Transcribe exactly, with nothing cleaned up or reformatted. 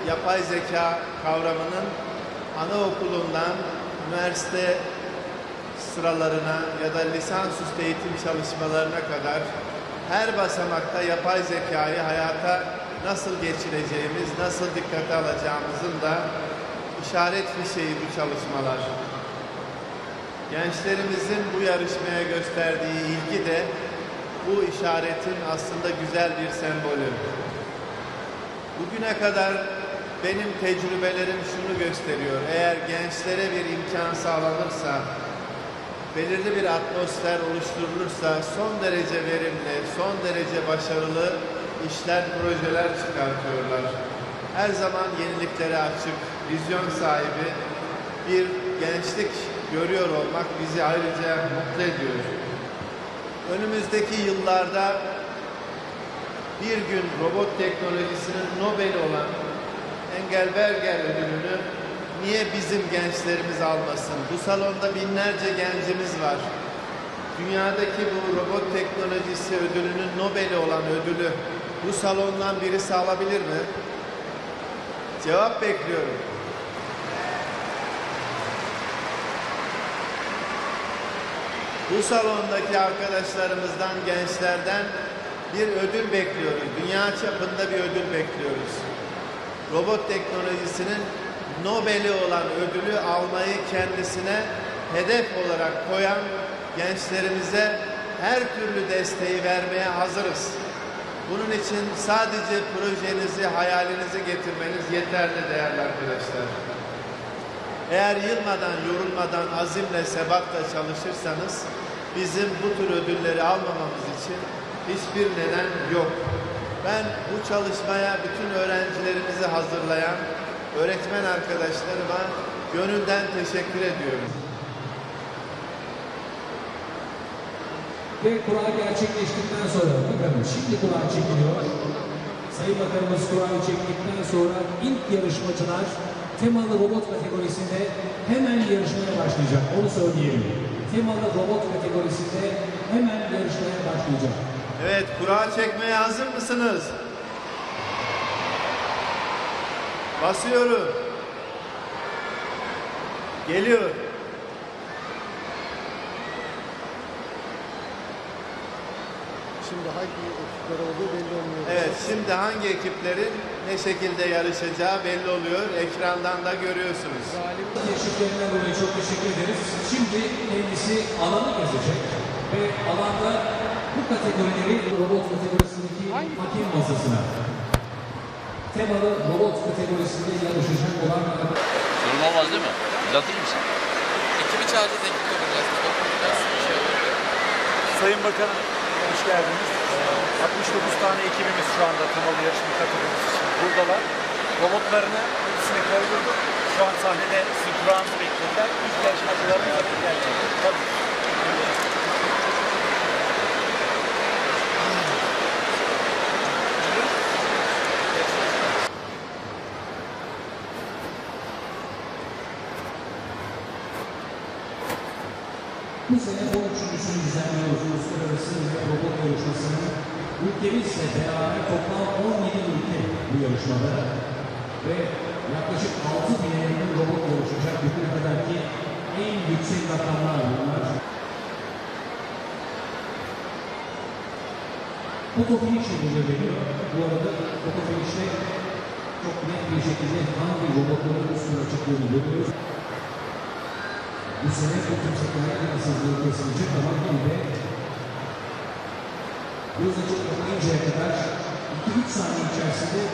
yapay zeka kavramının anaokulundan üniversite sıralarına ya da lisansüstü eğitim çalışmalarına kadar her basamakta yapay zekayı hayata nasıl geçireceğimiz, nasıl dikkate alacağımızın da işaret fişeği bu çalışmalar. Gençlerimizin bu yarışmaya gösterdiği ilgi de bu işaretin aslında güzel bir sembolü. Bugüne kadar benim tecrübelerim şunu gösteriyor: eğer gençlere bir imkan sağlanırsa, belirli bir atmosfer oluşturulursa son derece verimli, son derece başarılı işler, projeler çıkartıyorlar. Her zaman yeniliklere açık, vizyon sahibi bir gençlik görüyor olmak bizi ayrıca mutlu ediyor. Önümüzdeki yıllarda bir gün robot teknolojisinin Nobel'i olan Engelberger ödülünü niye bizim gençlerimiz almasın? Bu salonda binlerce gencimiz var. Dünyadaki bu robot teknolojisi ödülünün Nobel'i olan ödülü bu salondan birisi alabilir mi? Cevap bekliyorum. Bu salondaki arkadaşlarımızdan, gençlerden bir ödül bekliyoruz. Dünya çapında bir ödül bekliyoruz. Robot teknolojisinin Nobel'i olan ödülü almayı kendisine hedef olarak koyan gençlerimize her türlü desteği vermeye hazırız. Bunun için sadece projenizi, hayalinizi getirmeniz yeterli değerli arkadaşlar. Eğer yılmadan, yorulmadan, azimle, sebatla çalışırsanız bizim bu tür ödülleri almamamız için hiçbir neden yok. Ben bu çalışmaya bütün öğrencilerimizi hazırlayan öğretmen arkadaşlarıma gönülden teşekkür ediyorum. Ve kura gerçekleştikten sonra, bakın şimdi kura çekiliyor. Sayın Bakanımız kurayı çektikten sonra ilk yarışmacılar temalı robot kategorisinde hemen yarışmaya başlayacak. Onu söyleyelim. Temalı robot kategorisinde hemen yarışmaya başlayacak. Evet, kura çekmeye hazır mısınız? Basıyorum. Geliyor. Şimdi hangi ekipler olduğu belli olmuyor. Evet, şimdi hangi ekiplerin ne şekilde yarışacağı belli oluyor. Ekrandan da görüyorsunuz. Teşekkürlerinden dolayı çok teşekkür ederiz. Şimdi kendisi alanı gezecek ve alanda bu kategorileri robot kategorisindeki hakim masasına, temalı robot kategorisinde yarışacak olan Sorun olmaz değil mi? Uzatır mısın? Ekibi çağıracağız, ekibi yapacağız. Biraz bir şey olur. Sayın Bakanım, hoş geldiniz. altmış dokuz tane ekibimiz şu anda temalı yarışma kategorisi için buradalar. Robotlarını hepsini koydurduk. Şu an sahnede sürprizini bekliyorlar. İlk yarışmacılarımız da gelecek. Tabii. bu sene on üçüncüsünü düzenliyoruz. Uluslararası ve robot yarışmasının ülkemizle beraber toplam on yedi ülke bu yarışmada ve yaklaşık altı bine yakın robot yarışacak. Bugüne kadarki en yüksek rakamlar bunlar. Foto finish belirleniyor. Bu arada foto finish'te çok net bir şekilde hangi robotların üstüne çıktığını görüyoruz. Bu sene bu kimse kaynaklasızlığı kesilecek ama yine de göz açıp kapayıncaya kadar iki üç saniye içerisinde